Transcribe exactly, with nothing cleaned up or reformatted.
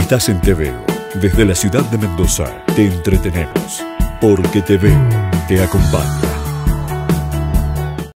Estás en Te Veo. Desde la ciudad de Mendoza te entretenemos. Porque Te Veo te acompaña.